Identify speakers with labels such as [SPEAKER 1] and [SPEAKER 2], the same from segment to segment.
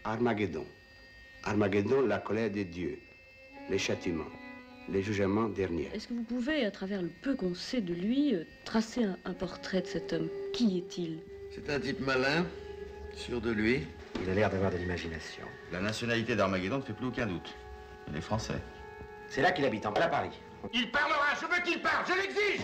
[SPEAKER 1] Armageddon. Armageddon, la colère des dieux, les châtiments, les jugements derniers.
[SPEAKER 2] Est-ce que vous pouvez, à travers le peu qu'on sait de lui, tracer un portrait de cet homme? Qui est-il?
[SPEAKER 3] C'est un type malin, sûr de lui.
[SPEAKER 4] Il a l'air d'avoir de l'imagination.
[SPEAKER 5] La nationalité d'Armageddon ne fait plus aucun doute. Il est français.
[SPEAKER 4] C'est là qu'il habite, en bas à Paris.
[SPEAKER 6] Il parlera, je veux qu'il parle, je l'exige!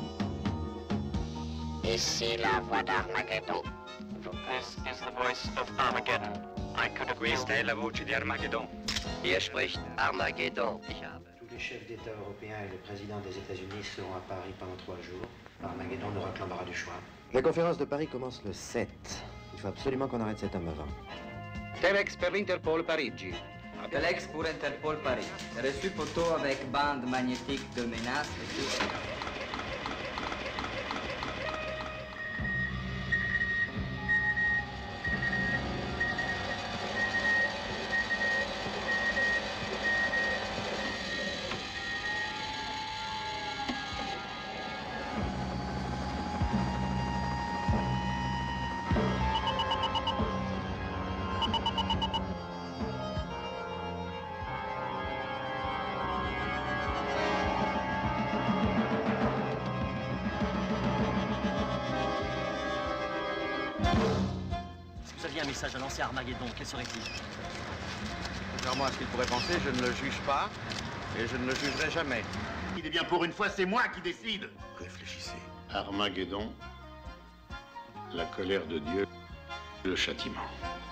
[SPEAKER 7] Ici la voix d'Armageddon.
[SPEAKER 8] This is the voice of Armageddon. I could agree.
[SPEAKER 9] Questa è la voce di Armageddon.
[SPEAKER 7] Hier spricht Armageddon.
[SPEAKER 4] Tous les chefs d'État européens et le président des États-Unis seront à Paris pendant 3 jours. Armageddon aura l'embarras du choix.
[SPEAKER 10] La conférence de Paris commence le 7. Il faut absolument qu'on arrête cet homme avant.
[SPEAKER 11] Telex per l'Interpol Parigi.
[SPEAKER 12] Telex pour Interpol Paris. Reçu photo avec bande magnétique de menace et tout.
[SPEAKER 13] Un message à lancer à Armageddon, quel serait-il?
[SPEAKER 3] Contrairement à ce qu'il pourrait penser, je ne le juge pas et je ne le jugerai jamais.
[SPEAKER 6] Il est bien pour une fois, c'est moi qui décide.
[SPEAKER 1] Réfléchissez.
[SPEAKER 14] Armageddon, la colère de Dieu, le châtiment.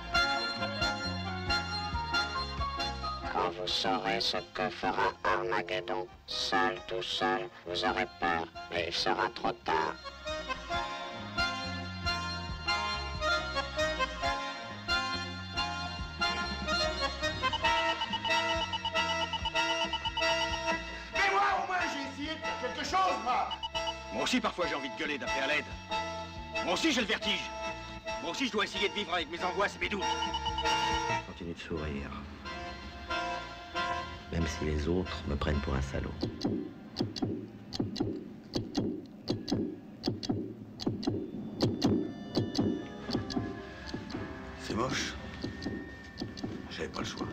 [SPEAKER 7] Quand vous saurez ce que fera Armageddon, seul, tout seul, vous aurez peur, mais il sera trop tard.
[SPEAKER 6] Quelque chose, moi!
[SPEAKER 9] Moi aussi, parfois, j'ai envie de gueuler, d'appeler à l'aide. Moi aussi, j'ai le vertige. Moi aussi, je dois essayer de vivre avec mes angoisses et mes doutes.
[SPEAKER 10] Continue de sourire. Même si les autres me prennent pour un salaud.
[SPEAKER 1] C'est moche. J'avais pas le choix.